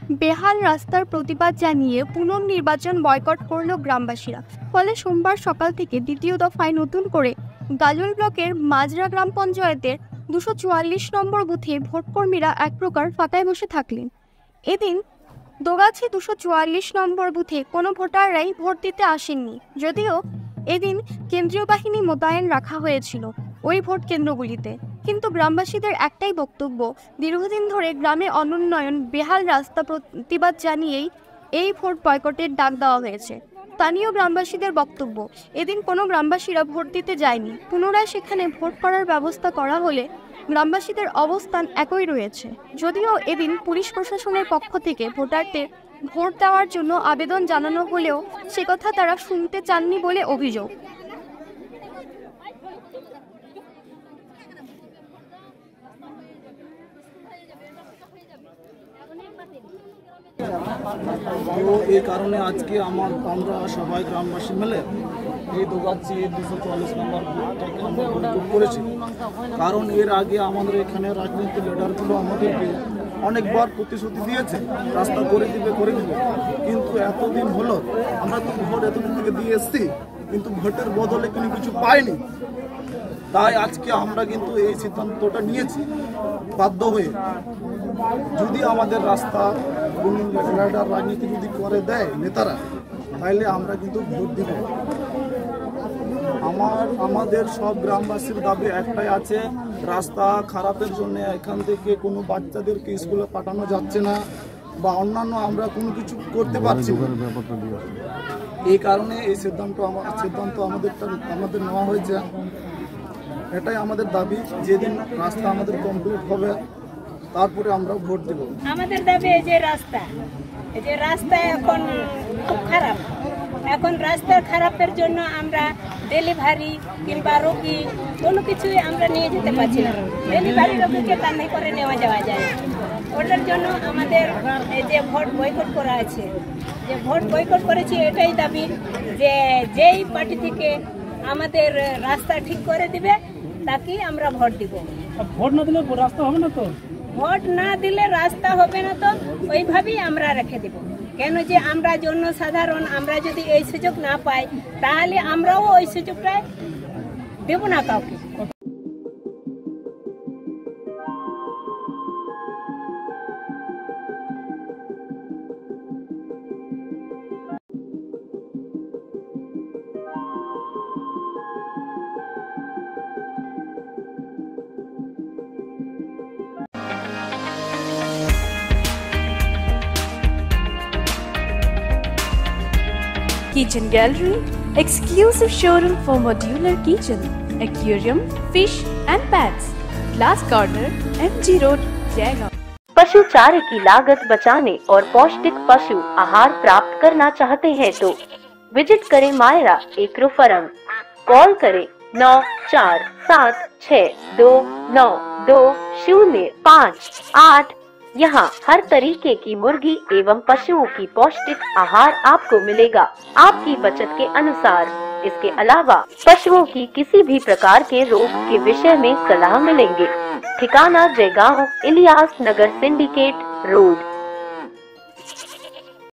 বেহাল রাস্তার প্রতিবাদ জানিয়ে পুনর্নির্বাচন বয়কট করল গ্রামবাসীরা। ফলে সোমবার সকাল থেকে দ্বিতীয় দফায় নতুন করে গাজল ব্লকের মাজরা গ্রাম পঞ্চায়েতের 244 নম্বর বুথে ভোটকর্মীরা এক প্রকার ফাঁকায় বসে থাকলেন। এদিন দোগাছি 244 নম্বর বুথে কোনো ভোটাররাই ভোট দিতে আসেননি, যদিও এদিন কেন্দ্রীয় বাহিনী মোতায়েন রাখা হয়েছিল ওই ভোট কেন্দ্রগুলিতে। কিন্তু গ্রামবাসীদের একটাই বক্তব্য, দীর্ঘদিন ধরে গ্রামে অনুন্নয়ন, বেহাল রাস্তা প্রতিবাদ জানিয়েই এই ভোট বয়কটের ডাক দেওয়া হয়েছে। স্থানীয় গ্রামবাসীদের বক্তব্য, এদিন কোনো গ্রামবাসীরা ভোট দিতে যায়নি। পুনরায় সেখানে ভোট করার ব্যবস্থা করা হলে গ্রামবাসীদের অবস্থান একই রয়েছে। যদিও এদিন পুলিশ প্রশাসনের পক্ষ থেকে ভোটারদের ভোট দেওয়ার জন্য আবেদন জানানো হলেও সে কথা তারা শুনতে চাননি বলে অভিযোগ। তো এই কারণে আজকে আমরা সবাই গ্রামবাসী মিলে এই দোগাছি 244 নম্বর বুথটাকে আমরা বয়কট করেছি। কারণ এর আগে আমাদের এখানে রাজনৈতিক লিডারগুলো আমাদেরকে অনেকবার প্রতিশ্রুতি দিয়েছে রাস্তা করে দিবে, কিন্তু এতদিন হলো আমরা তো ভোট এতদিন থেকে দিয়ে এসছি, কিন্তু ভোটের বদলে কিছু পাইনি। তাই আজকে আমরা কিন্তু এই সিদ্ধান্তটা নিয়েছি বাধ্য হয়ে। যদি আমাদের রাস্তা রাজনীতি যদি করে দেয় নেতারা, তাহলে আমরা কিন্তু ভোট দিব। আমাদের সব গ্রামবাসীর দাবি একটাই আছে, রাস্তা খারাপের জন্য এখান থেকে কোনো বাচ্চাদেরকে স্কুলে পাঠানো যাচ্ছে না বা অন্যান্য আমরা কোনো কিছু করতে পারছি না। এই কারণে এই সিদ্ধান্ত আমাদের নেওয়া হয়েছে। এটাই আমাদের দাবি, যেদিন রাস্তা আমাদের কমপ্লিট হবে তারপরে আমরা ভোট দেব। আমাদের দাবি এই যে রাস্তা এখন খুব খারাপ। এখন রাস্তা খারাপের জন্য আমরা ডেলিভারি কিংবা রোগী কোনো কিছুই আমরা নিয়ে যেতে পারছি না। ডেলিভারি রোগীকে টানে করে নেওয়া যাওয়া যায়। ওটার জন্য আমাদের এই যে ভোট বয়কট করা আছে, যে ভোট বয়কট করেছি, এটাই দাবি যে যেই পার্টি থেকে আমাদের রাস্তা ঠিক করে দিবে তাকেই আমরা ভোট দিব। ভোট না দিলে রাস্তা হবে না তো? ভোট না দিলে রাস্তা হবে না তো ওইভাবেই আমরা রেখে দেব। কেন যে আমরা জনসাধারণ, আমরা যদি এই সুযোগ না পাই তাহলে আমরাও ওই সুযোগটা দেব না কাউকে। Kitchen Gallery, exclusive showroom for modular kitchen, aquarium, fish and pets. Glass Corner, MG Road, Jaigaon. पशु चारे की लागत बचाने और पौष्टिक पशु आहार प्राप्त करना चाहते हैं तो विजिट करें मायरा एग्रो फार्म। कॉल करें 9476292058। यहाँ हर तरीके की मुर्गी एवं पशुओं की पौष्टिक आहार आपको मिलेगा, आपकी बचत के अनुसार। इसके अलावा पशुओं की किसी भी प्रकार के रोग के विषय में सलाह मिलेंगे। ठिकाना जयगांव, इलियास नगर सिंडिकेट रोड।